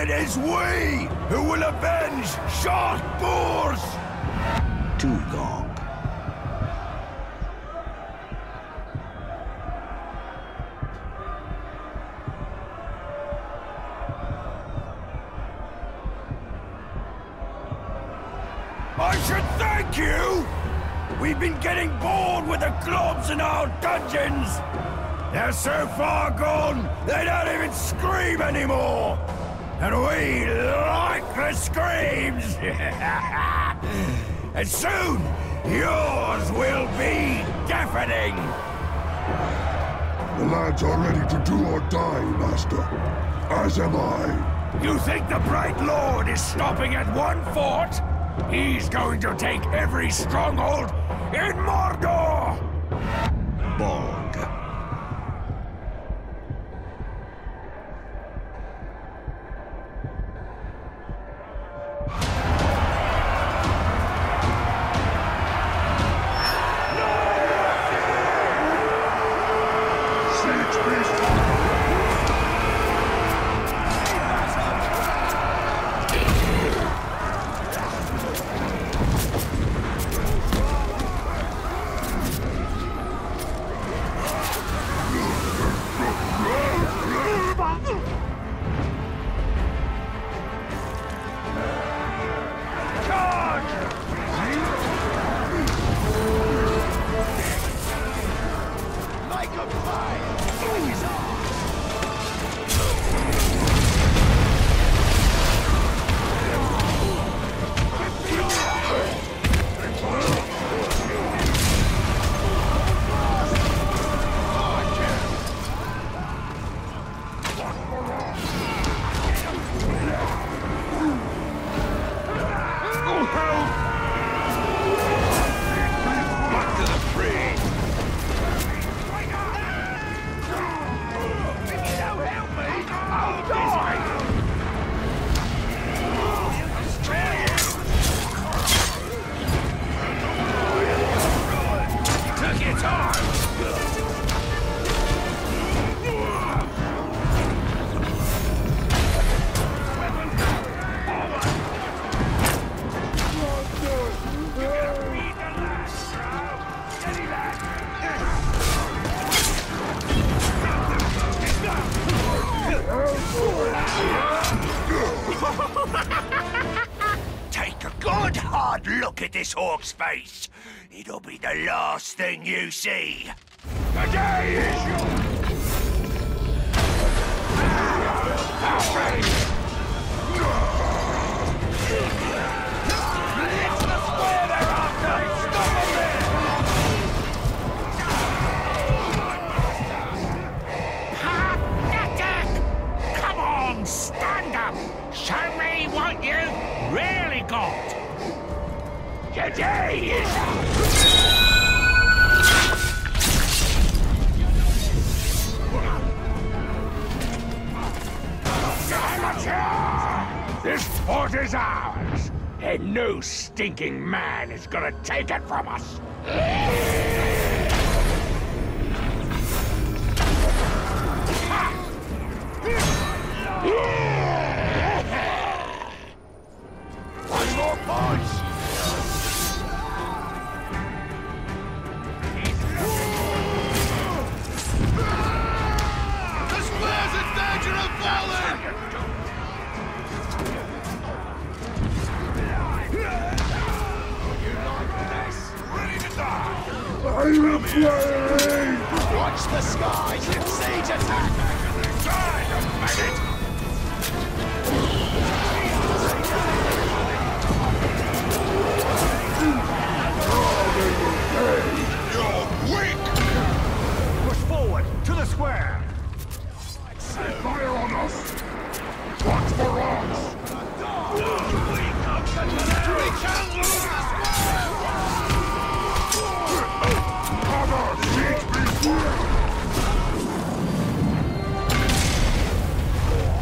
It is we who will avenge Short Boars! Tugong. I should thank you! We've been getting bored with the globs in our dungeons! They're so far gone, they don't even scream anymore! And we like the screams! And soon, yours will be deafening! The lads are ready to do or die, Master. As am I. You think the Bright Lord is stopping at one fort? He's going to take every stronghold in Mordor! Bolg. Take a good hard look at this orc's face. It'll be the last thing you see. The day is yours! It's the square they're after! Stop them there! Pathetic! Come on, stand up! Show me what you've really got! Your day is this fort is ours, and no stinking man is gonna take it from us. One more punch! The square's in danger of falling! I'm afraid! Watch the skies! Siege attack! You're weak! Push forward, to the square! Fire on us! Watch for us! Cover! Siege before!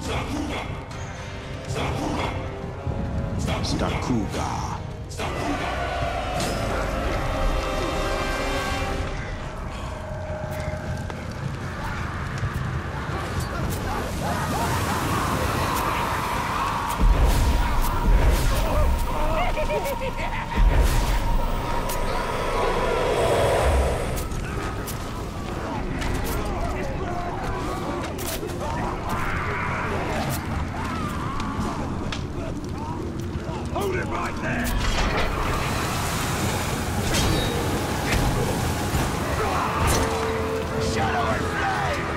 Stakuga. Hold it right there! Shadow and flame!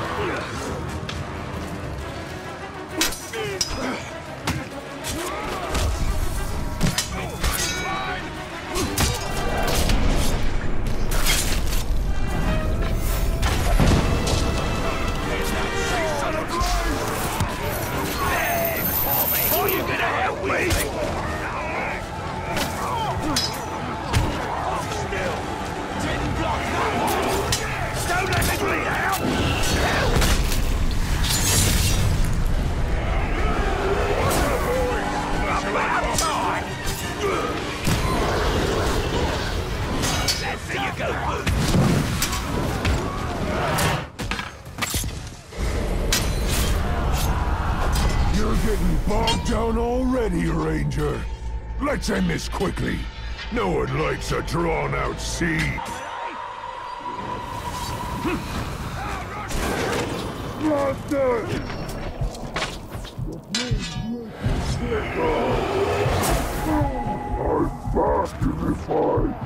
Are you gonna help me? Still! Didn't block that one! Don't let me bleed out! Help! About time! Let's see you go, Boo! You're getting bogged down already, Ranger. Let's end this quickly. No one likes a drawn-out siege. Master! I'm back in the fight.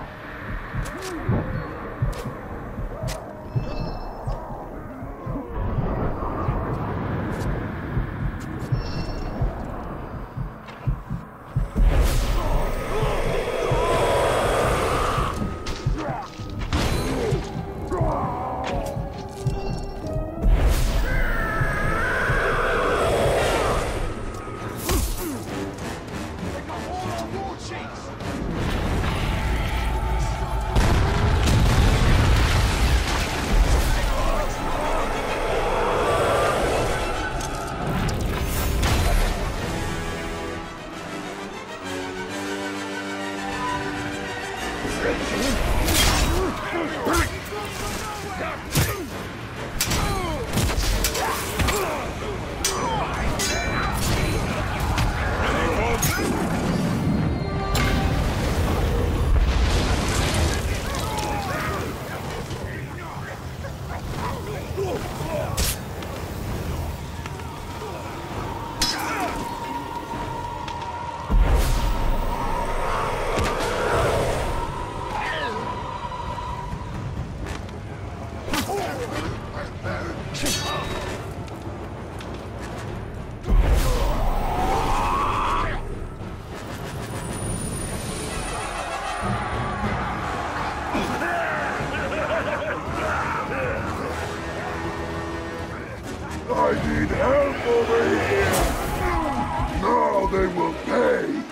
I need help over here! Now they will pay!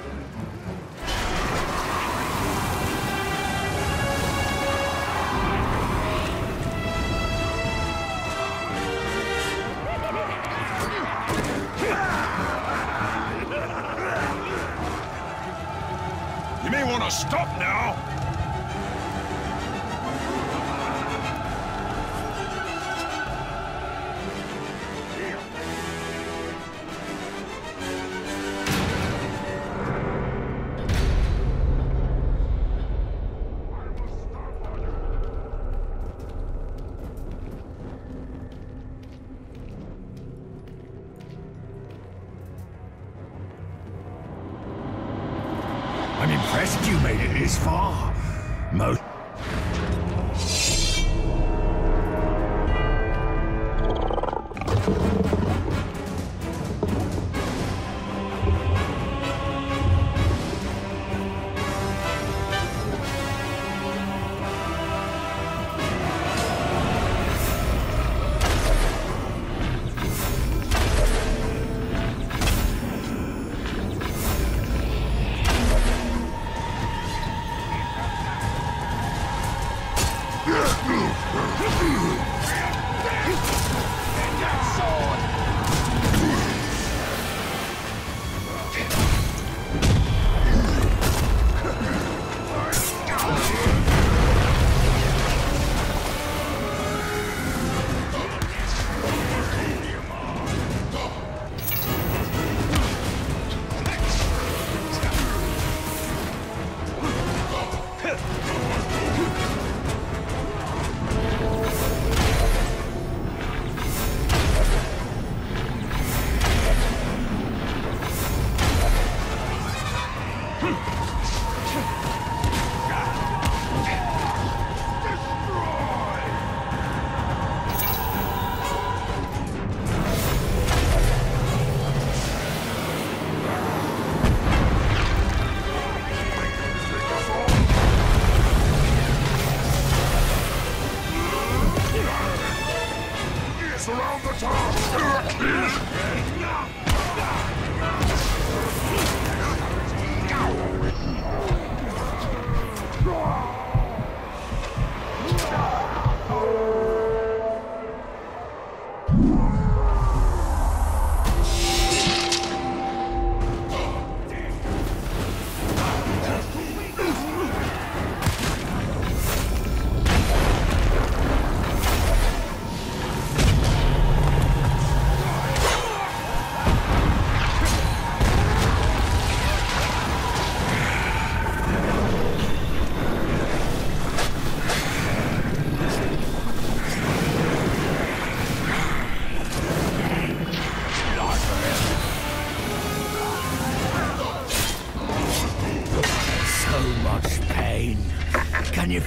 You may want to stop now! I'm impressed you made it this far. Most...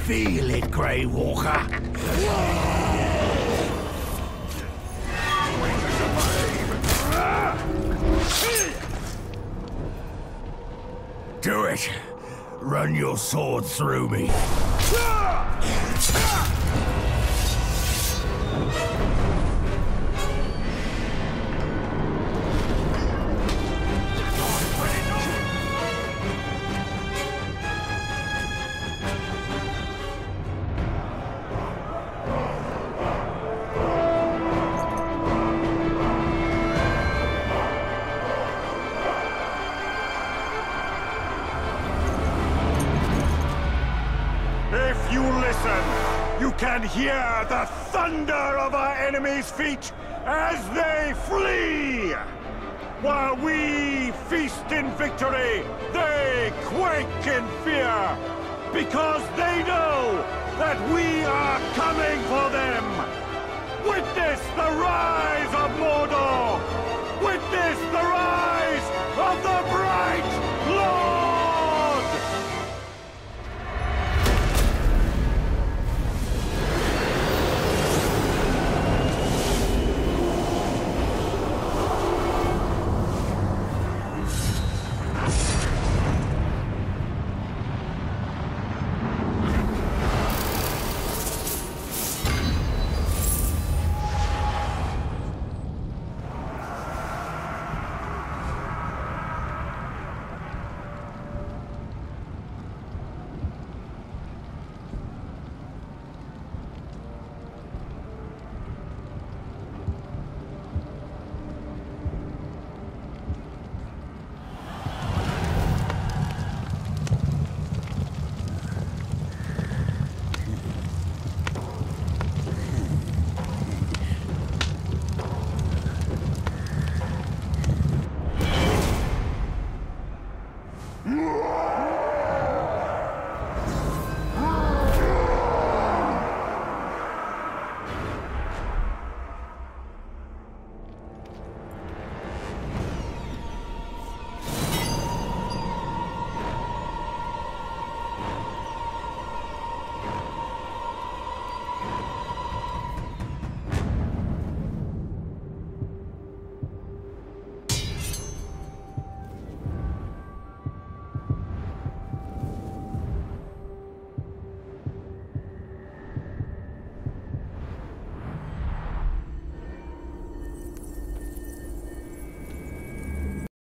feel it, Grey Walker? Do it. Run your sword through me. If you listen, you can hear the thunder of our enemies' feet as they flee. While we feast in victory, they quake in fear, because they know that we are coming for them. Witness the rise of more